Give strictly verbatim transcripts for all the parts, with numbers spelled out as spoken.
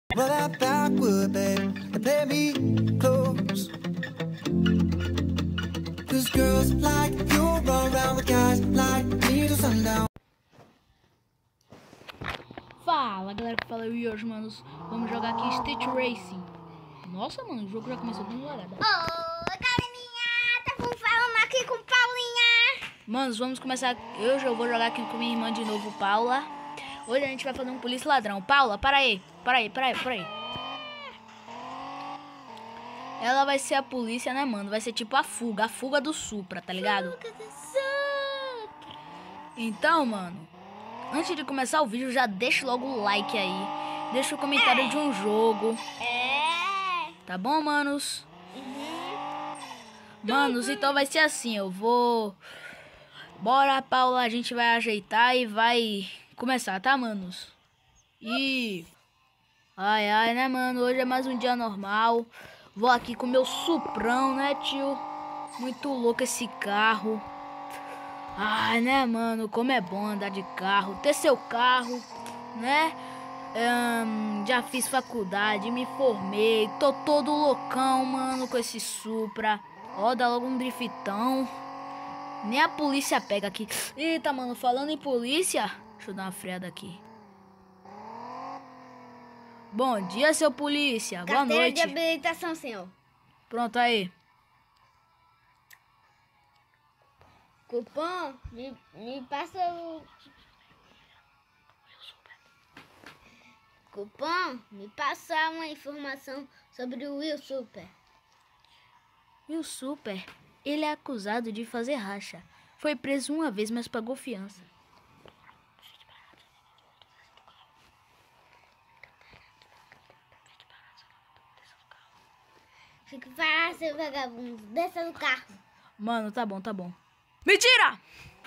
Well, that backward, babe, they play me close. Cause girls like you run around with guys like me till sundown. Fala galera, que fala eu e hoje, manos, vamos jogar aqui Street Racing. Nossa, mano, o jogo já começou dando uma olhada. Oi, galerinha, tá falando aqui com Paulinha. Manos, vamos começar. Eu já vou jogar aqui com minha irmã de novo, Paula. Hoje a gente vai fazer um polícia ladrão. Paula, para aí, para aí, para aí, para aí. Ela vai ser a polícia, né, mano? Vai ser tipo a fuga, a fuga do Supra, tá ligado? Fuga do Supra. Então, mano, antes de começar o vídeo, já deixa logo o like aí. Deixa o comentário é. de um jogo. É. Tá bom, manos? Uhum. Manos, então vai ser assim, eu vou... Bora, Paula, a gente vai ajeitar e vai começar, tá, manos? E... Ai, ai, né, mano? Hoje é mais um dia normal. Vou aqui com meu Suprão, né, tio? Muito louco esse carro. Ai, né, mano? Como é bom andar de carro. Ter seu carro, né? Um, já fiz faculdade, me formei. Tô todo loucão, mano, com esse Supra. Ó, dá logo um driftão. Nem a polícia pega aqui. Eita, mano, falando em polícia... Deixa eu dar uma freada aqui. Bom dia, seu polícia. Boa Carteira noite. de habilitação, senhor. Pronto, aí. Cupom, me, me passa o... Cupom, me passa uma informação sobre o Will Super. Will Super, ele é acusado de fazer racha. Foi preso uma vez, mas pagou fiança. Fique parado, seu vagabundo. Desça do carro. Mano, tá bom, tá bom. Mentira!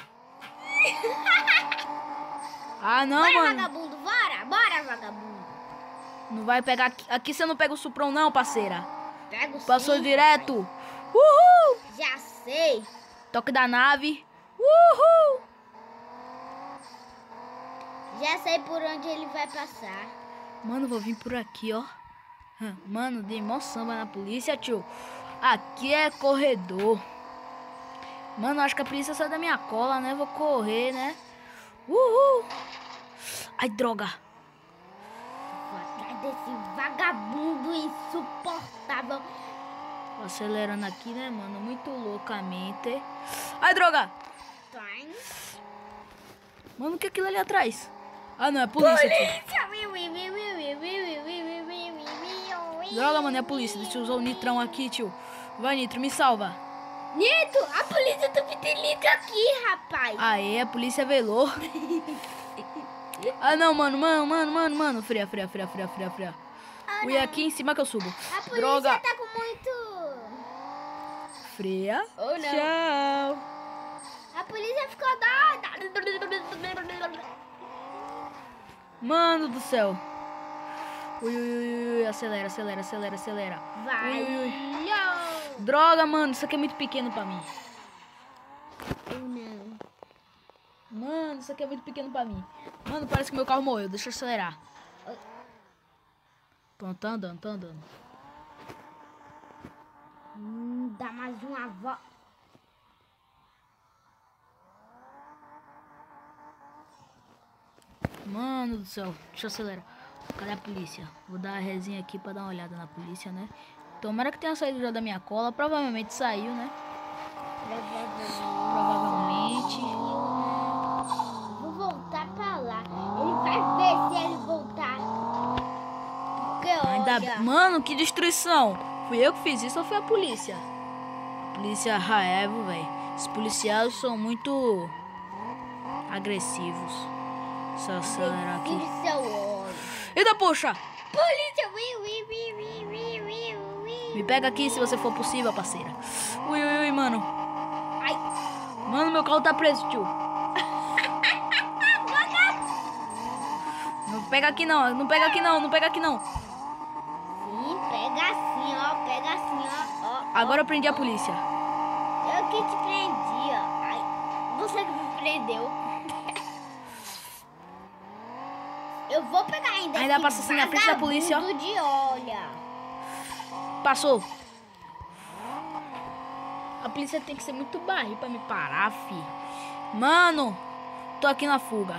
Ah, não, bora, mano. vagabundo, bora. Bora, vagabundo. Não vai pegar aqui. Aqui você não pega o Suprão, não, parceira. Pego Passou sim, direto. pai. Uhul! Já sei. Toque da nave. Uhul! Já sei por onde ele vai passar. Mano, vou vir por aqui, ó. Mano, dei mó samba na polícia, tio. Aqui é corredor. Mano, acho que a polícia saiu da minha cola, né? Vou correr, né? Uhul! Ai, droga. Vou atrás desse vagabundo insuportável. Tô acelerando aqui, né, mano? Muito loucamente. Ai, droga. Mano, o que é aquilo ali atrás? Ah, não, é a polícia, polícia. tio. Droga, mano, é a polícia. Deixa eu usar o nitrão aqui, tio. Vai, Nitro, me salva. Nitro, a polícia tá pedindo litro aqui, rapaz. Aê, a polícia velou. Ah, não, mano, mano, mano, mano, mano. Fria, fria, fria, fria, fria, fria. Ah, Fui aqui em cima que eu subo. a polícia Droga. tá com muito... Fria. Ou não. Tchau. A polícia ficou doida. Mano do céu. Ui, ui, ui, ui, acelera, acelera, acelera, acelera. Vai. Ui, ui, ui. Droga, mano, isso aqui é muito pequeno pra mim. Ou não. Mano, isso aqui é muito pequeno pra mim. Mano, parece que meu carro morreu. Deixa eu acelerar. Tô, tá andando, tá andando. Hum, dá mais uma volta. Mano do céu, deixa eu acelerar. Cadê a polícia? Vou dar a resinha aqui pra dar uma olhada na polícia, né? Tomara que tenha saído já da minha cola. Provavelmente saiu, né? Provavelmente. Vou voltar pra lá. Ele vai ver se ele voltar. Porque Ainda... olha... Mano, que destruição. Fui eu que fiz isso ou foi a polícia? A polícia Raevo, velho. Os policiais são muito agressivos. Deixa eu acelerar aqui. Seu olho. Eita, poxa! Polícia! Ui, ui, ui, ui, ui, ui, ui. Me pega aqui se você for possível, parceira. Ui, ui, ui, mano. Ai. Mano, meu carro tá preso, tio. Não pega aqui não, não pega aqui não, não pega aqui não. Sim, pega assim, ó. Pega assim, ó. ó Agora ó, eu prendi ó. a polícia. Eu que te prendi, ó. Ai, você que me prendeu. Eu vou pegar ainda. Ainda esse passa assim na frente da polícia, ó. vagabundo de olha. Passou. A polícia tem que ser muito barril pra me parar, fi. Mano, tô aqui na fuga.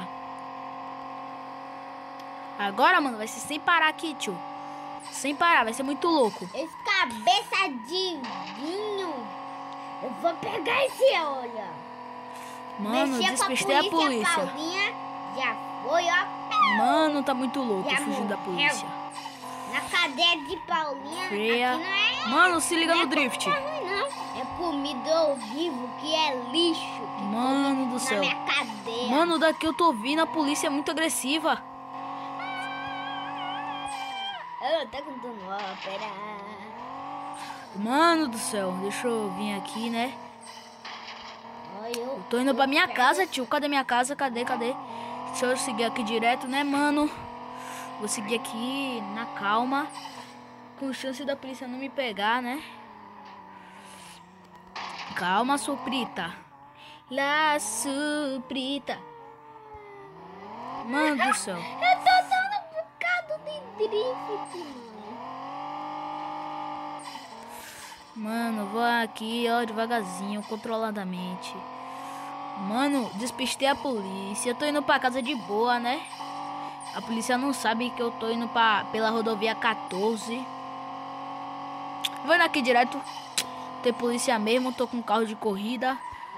Agora, mano, vai ser sem parar aqui, tio. Sem parar, vai ser muito louco. Esse cabeça de vinho. Eu vou pegar esse olha. Mano, Mexia despistei a polícia. Paulinha já foi, ó. Mano, tá muito louco Já fugindo da morreu. polícia. Na cadeia de Paulinha. Freia. Aqui não é. Mano, se liga não no é drift. comida ruim, não. É comida horrível, que é lixo. Que Mano come do na céu. minha cadeia. Mano, daqui eu tô vindo, a polícia é muito agressiva. Eu tô contando ópera. Mano do céu, deixa eu vir aqui, né? Olha, eu Tô indo pra minha pego- casa, tio. Cadê minha casa? Cadê, cadê? Deixa eu seguir aqui direto, né, mano? Vou seguir aqui na calma. Com chance da polícia não me pegar, né? Calma, suprita. La suprita. Mano do céu. Eu tô dando um bocado de drift. Mano, vou aqui, ó, devagarzinho, controladamente. Mano, despistei a polícia. Eu tô indo pra casa de boa, né? A polícia não sabe que eu tô indo pra, pela rodovia quatorze. Vou indo aqui direto. Tem polícia mesmo, tô com carro de corrida.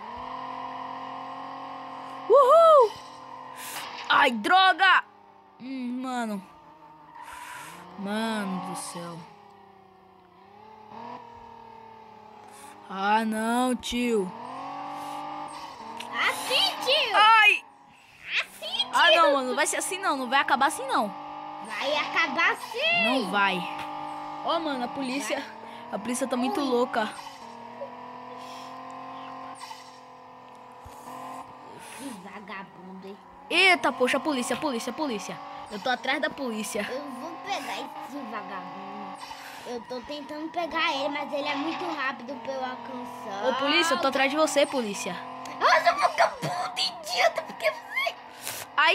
Uhul! Ai, droga! Hum, mano. Mano do céu. Ah, não, tio. Assim, tio. Ai! Assim, tio. Ah, não, mano. Não vai ser assim, não. Não vai acabar assim, não. Vai acabar assim. Não vai. Ó, mano, a polícia... A polícia tá muito louca. Que vagabundo, hein? Eita, poxa, a polícia, a polícia, a polícia. Eu tô atrás da polícia. Eu vou pegar esse vagabundo. Eu tô tentando pegar ele, mas ele é muito rápido pra eu alcançar. Ô, polícia, eu tô atrás de você, polícia. Ah, seu vagabundo, idiota, porque você... Ai!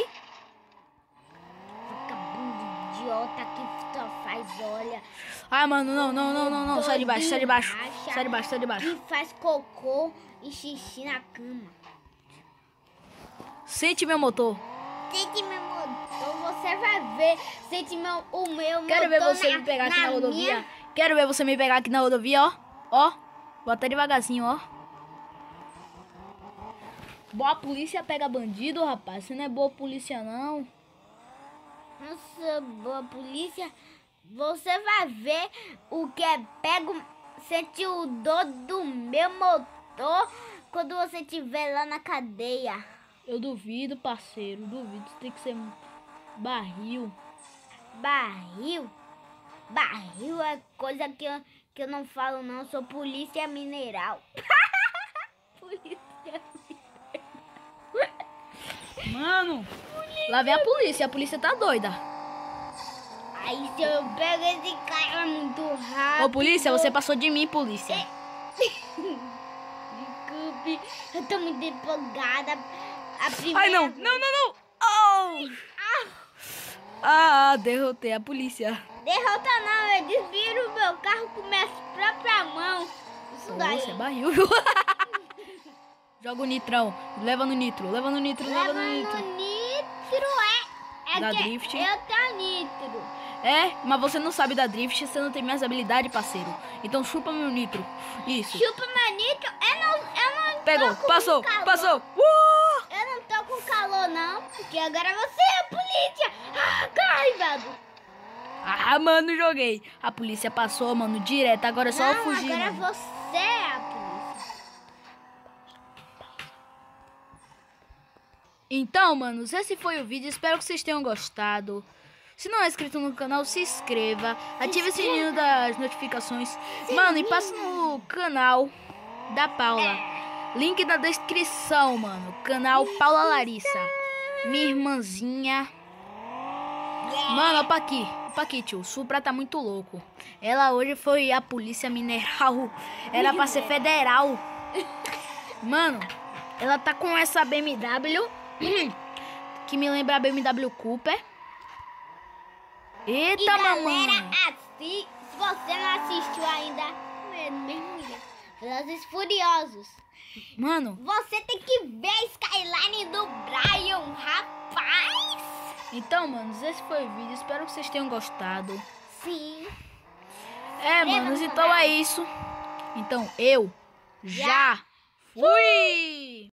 Vagabundo idiota que só faz, olha... Ai, mano, não, não, não, não, não. Sai de baixo, sai de baixo. Racha, Sai de baixo, sai de baixo. Que faz cocô e xixi na cama. Sente meu motor. Sente meu motor, você vai ver. Sente meu, o meu Quero ver motor você na, me pegar aqui na rodovia. minha- Quero ver você me pegar aqui na rodovia, ó. Ó. Vou até devagarzinho, ó. Boa polícia pega bandido, rapaz. Você não é boa polícia, não. Nossa, boa polícia. Você vai ver o que é pego. Sente o dor do meu motor quando você estiver lá na cadeia. Eu duvido, parceiro. Duvido. Você tem que ser barril. Barril? Barril é coisa que eu, que eu não falo, não. Eu sou polícia mineral. Polícia Mano, lá vem a polícia. A polícia tá doida. Aí se eu pego esse cara muito rápido. Ô, polícia, você passou de mim, polícia. Desculpe, eu tô muito empolgada. A primeira... Ai, não. Não, não, não. Oh. Ah, derrotei a polícia. Derrota não, eu desviro o meu carro com minhas próprias mãos. Isso daí. Nossa, é barril. Joga o nitrão. Leva no nitro. Leva no nitro. Leva, Leva no nitro. no nitro, é. É Da que drift. eu tenho nitro. É, mas você não sabe da drift, você não tem minhas habilidades, parceiro. Então chupa meu nitro. Isso. Chupa meu nitro, eu não, eu não Pegou. tô com Passou. calor. Passou. Uh! Eu não tô com calor, não. Porque agora você é a polícia. Ah, corre, velho. Ah, mano, joguei. A polícia passou, mano, direto. Agora é só eu Não, fugir. agora mano. você é a polícia. Então, manos, esse foi o vídeo. Espero que vocês tenham gostado. Se não é inscrito no canal, se inscreva. Ative o sininho das notificações. Mano, e passa no canal da Paula. Link na descrição, mano. Canal Paula Larissa. Minha irmãzinha. Mano, opa aqui. Opa aqui, tio. O Supra tá muito louco. Ela hoje foi a polícia mineral. Era pra ser federal. Mano, ela tá com essa B M W. Que me lembra a B M W Cooper. Eita, E galera, mamãe. assi... se você não assistiu ainda, é mesmo dia, Velozes e Furiosos, Mano, você tem que ver a Skyline do Brian, rapaz. então, manos, esse foi o vídeo. Espero que vocês tenham gostado. Sim. É, manos, então é isso. Então, eu já fui!